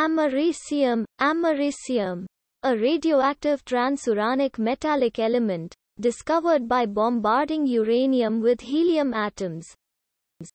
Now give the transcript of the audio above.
Americium, a radioactive transuranic metallic element, discovered by bombarding uranium with helium atoms.